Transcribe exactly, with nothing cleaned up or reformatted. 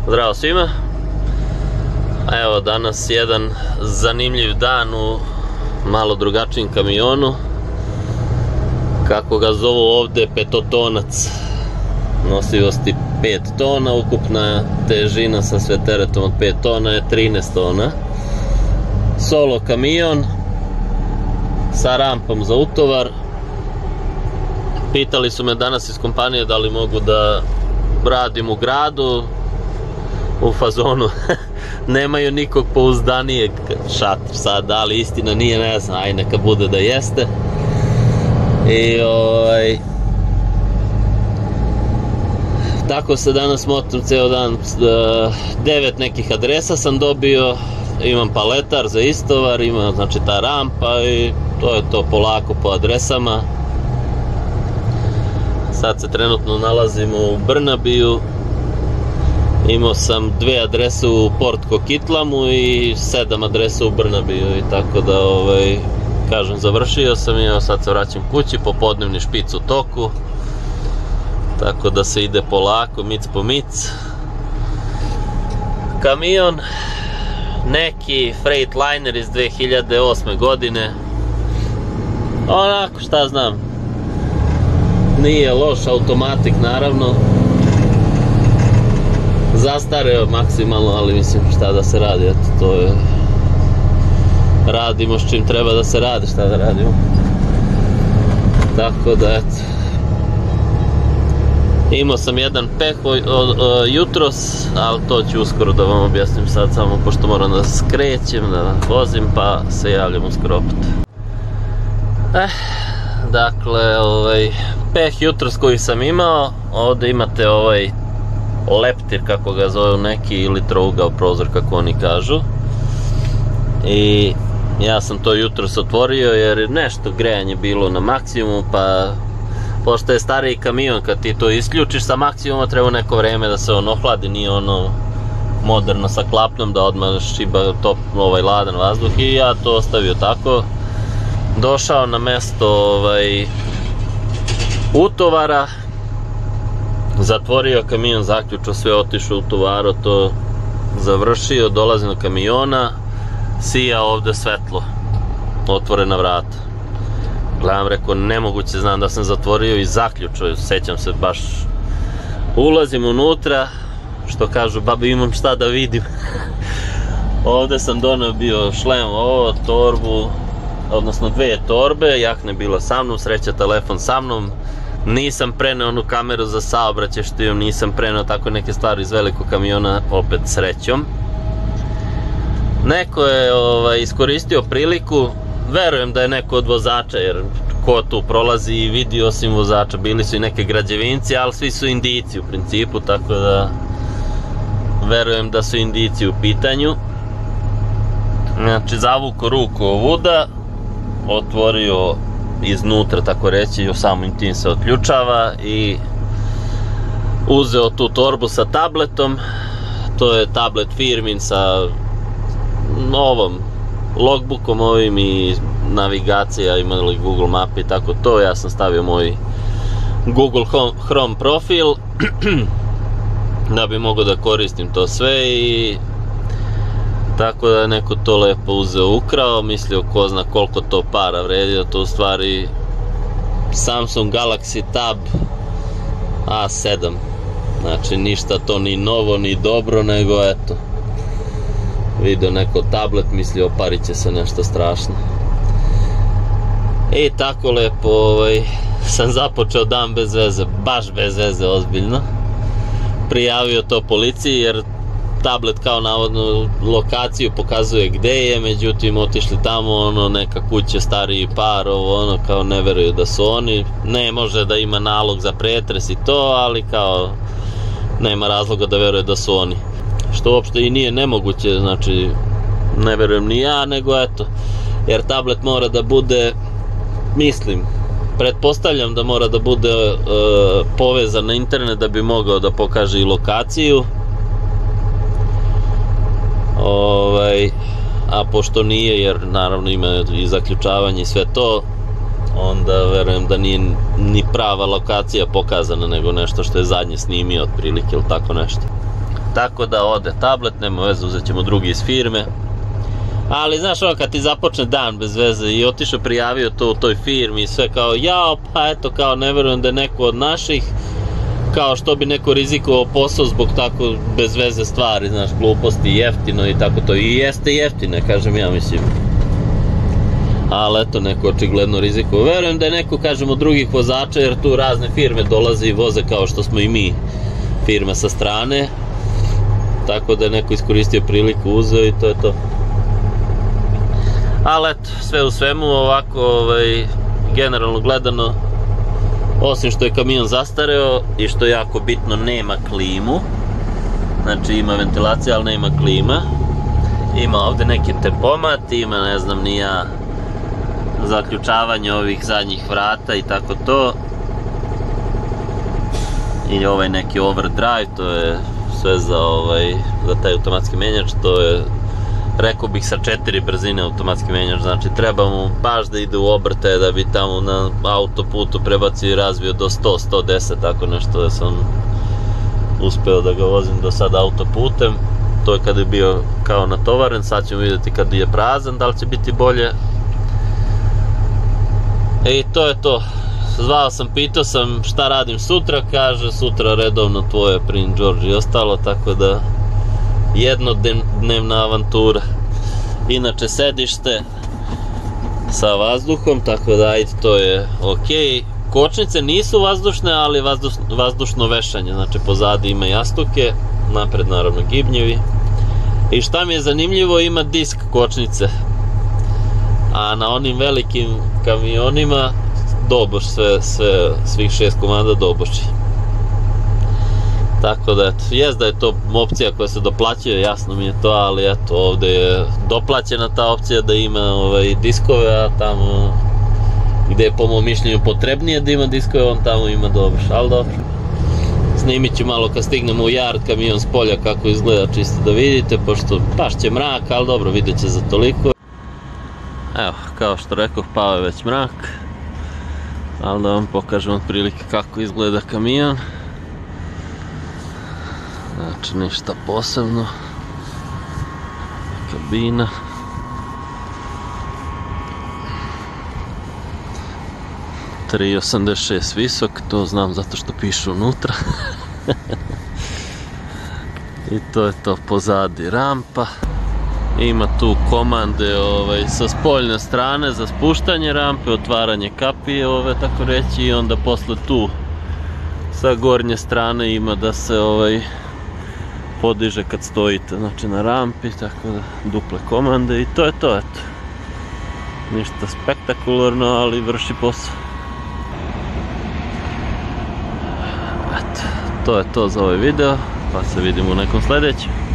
Zdravo svima. Evo danas jedan zanimljiv dan u malo drugačijem kamionu. Kako ga zovu ovde, petotonac. Nosivosti pet tona, ukupna težina sa sve teretom od pet tona je trinaest tona. Solo kamion sa rampom za utovar. Pitali su me danas iz kompanije da li mogu da radim u gradu, u fazonu nemaju nikog pouzdanijeg šator sad, da li istina nije, ne znam, aj neka bude da jeste. I ovaj tako se danas motam ceo dan. Devet nekih adresa sam dobio, imam paletar za istovar, ima znači ta rampa i to je to, polako po adresama. Sad se trenutno nalazimo u Brnabiju. Imao sam dve adrese u Port Kokitlamu i sedam adresa u Brnabiju i tako da, ovaj, kažem, završio sam i evo sad se vraćam kući, popodnevni špic u toku. Tako da se ide polako, mic po mic. Kamion, neki Freightliner iz dve hiljade osme godine. Onako, šta znam, nije loš, automatik naravno. Zastareo maksimalno, ali mislim šta da se radi, eto, to je, radimo s čim treba da se radi, šta da radimo. Tako da, eto, imao sam jedan peh jutros, ali to ću uskoro da vam objasnim sad, samo pošto moram da skrećem, da vozim, pa se javljam uskoro opet. Eh, dakle, ovaj, peh jutros koji sam imao, ovde imate ovaj leptir, kako ga zovu neki, ili trougao prozor, kako oni kažu. I ja sam to jutros otvorio jer nešto grejanje bilo na maksimumu, pa pošto je stariji kamion, kad ti to isključiš sa maksimuma, treba neko vreme da se on ohladi, nije ono moderno sa klapnom da odmah šiba top, ovaj ladan vazduh, i ja to ostavio tako. Došao na mesto ovaj utovara, zatvorio kamion, zaključao sve, otišao u tovaro, to završio, dolazim do kamiona, sija ovde svetlo, otvorena vrata. Gledam, rekao, nemoguće, znam da sam zatvorio i zaključao, sećam se baš. Ulazim unutra, što kažu, babi, imam šta da vidim. Ovde sam doneo bio šlem, ovo, torbu, odnosno dve torbe, jakna je bila sa mnom, sreća telefon sa mnom. Nisam preneo onu kameru za saobraćaj što imam, nisam preneo tako neke stvari iz velikog kamiona, opet srećom. Neko je ovaj, iskoristio priliku, verujem da je neko od vozača, jer ko tu prolazi i vidi osim vozača, bili su i neke građevinci, ali svi su Indijci u principu, tako da verujem da su Indijci u pitanju. Znači, zavuko ruku ovuda, otvorio iznutra, tako reći, samim tim se otključava, i uzeo tu torbu sa tabletom. To je tablet firmin sa ovom logbookom ovim i navigacija, imali Google Map i tako to. Ja sam stavio moj Google Chrome profil da bi mogao da koristim to sve, i tako da je neko to lepo uzeo, ukrao, mislio ko zna koliko to para vredi, a to u stvari Samsung Galaxy Tab A sedam. Znači ništa to ni novo ni dobro, nego eto, vidio neko tablet, mislio oparit će se nešto strašno. I tako lepo ovaj, sam započeo dan bez veze, baš bez veze, ozbiljno. Prijavio to policiji jer tablet kao navodno lokaciju pokazuje gde je, međutim otišli tamo, ono, neka kuća, stariji par, ovo ono, kao ne veruju da su oni, ne može da ima nalog za pretres i to, ali kao nema razloga da veruje da su oni, što uopšte i nije nemoguće, znači ne verujem ni ja, nego eto, jer tablet mora da bude, mislim, pretpostavljam da mora da bude e, povezan na internet da bi mogao da pokaže i lokaciju. Ovaj, a pošto nije, jer naravno ima i zaključavanje i sve to, onda verujem da nije ni prava lokacija pokazana, nego nešto što je zadnje snimio otprilike ili tako nešto. Tako da ode tablet, nema veze, uzet ćemo drugi iz firme. Ali znaš ono kad ti započne dan bez veze i otišao prijavio to u toj firmi i sve kao jao pa eto kao ne verujem da je neko od naših, kao što bi neko rizikovao posao zbog tako bez veze stvari, znaš, gluposti, jeftino i tako to. I jeste jeftine, kažem ja, mislim. Ali eto, neko očigledno rizikovao. Verujem da je neko, kažem, od drugih vozača, jer tu razne firme dolaze i voze kao što smo i mi, firma sa strane. Tako da je neko iskoristio priliku, uzeo i to je to. Ali eto, sve u svemu ovako, ovaj, generalno gledano, osim što je kamion zastareo i što je jako bitno, nema klimu. Znači ima ventilacija, ali nema klima. Ima ovdje neki tempomat, ima ne znam ni ja zaključavanje ovih zadnjih vrata i tako to. I ovaj neki overdrive, to je sve za, ovaj, za taj automatski menjač, to je, rekao bih, sa četiri brzine automatski menjač, znači treba mu baš da ide u obrte da bi tamo na autoputu prebacio i razvio do sto do sto deset, tako nešto, da sam uspeo da ga vozim do sada autoputem. To je kada je bio kao natovaren, sad ćemo vidjeti kad je prazan, da li će biti bolje. I to je to. Zvao sam, pitao sam šta radim sutra, kaže sutra redovno tvoje Prince George i ostalo, tako da jednodnevna avantura. Inače sedište sa vazduhom, tako da ajde, to je ok. Kočnice nisu vazdušne, ali vazduš, vazdušno vešanje, znači pozadi ima jastuke, napred naravno gibnjevi. I šta mi je zanimljivo, ima disk kočnice, a na onim velikim kamionima doboš, sve, sve, svih šest komada doboši. Tako da, eto, jest da je to opcija koja se doplaćuje, jasno mi je to, ali eto, ovdje je doplaćena ta opcija da ima ovaj, diskove, a tamo gdje je po mom mišljenju potrebnije da ima diskove, on tamo ima doboš, ali dobro. Snimit ću malo kad stignemo u Yard kamion s polja kako izgleda, čisto da vidite, pošto pašće mrak, ali dobro, vidjet će za toliko. Evo, kao što rekoh, pao je već mrak, ali da vam pokažem otprilike kako izgleda kamion. Znači ništa posebno. Kabina. tri osamdeset šest visok, to znam zato što piše unutra. I to je to, pozadi rampa. Ima tu komande ovaj, sa spoljne strane za spuštanje rampe, otvaranje kapije, ove, tako reći, i onda posle tu sa gornje strane ima da se ovaj, podiže kad stojite, znači na rampi, tako da duple komande i to je to, eto. Ništa spektakularno, ali vrši posao. Eto, to je to za ovaj video, pa se vidimo u nekom sljedećem.